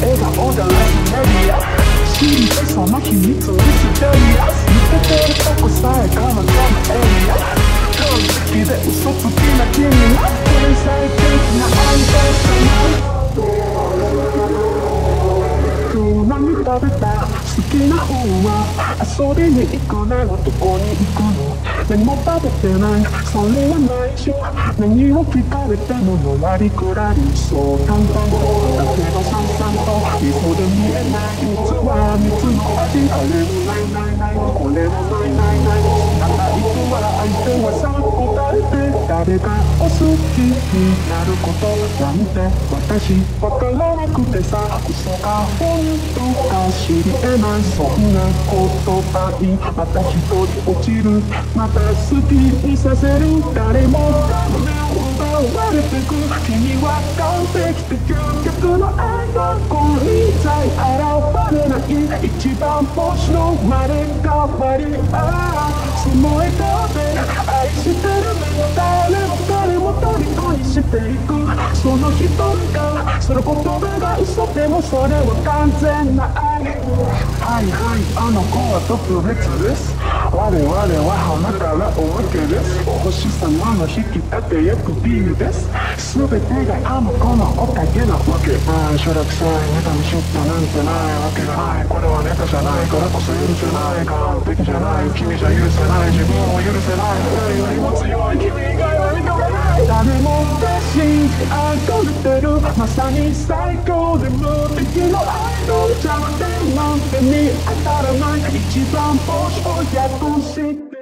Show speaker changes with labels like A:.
A: 笑顔がレジメディア知りたいその秘密ミステリアス抜けてるとこさえ彼女のエリア完璧で嘘つきな君は天才的な愛情じゃない今日何食べた好きな方は遊びに行くならどこに行くの何も食べてないそれは内緒何を聞かれてものらりくらりそう簡単だけどさんさんと味噌で見えない蜜は蜜の味あれもないないないこれもないないないただいつは相手はさ答えて誰がお好きになることなんて私わからなくてさ嘘が本当か知り得ないそんな言葉にまた一人落ちるまた好きにさせる誰も目を奪われてく君は完璧で究極の愛がここにさえ現れない一番星の生まれ変わりその笑顔で愛してる誰も誰も虜にしていくその一人がその言葉が嘘でもそれは完全な愛はいはいあの子は特別です我々は花からおまけですお星様の引き立て役ビールです全てがあの子のおかげなわけしょらくさいネタにしよったなんてないわけがないこれはネタじゃないからこそ許せない完璧じゃない君じゃ許せない自分を許せない誰よりも強い君以外は認めない誰もが信じあふれてるまさに最高で無敵の愛の弱点なんて見当たらない一番星を約して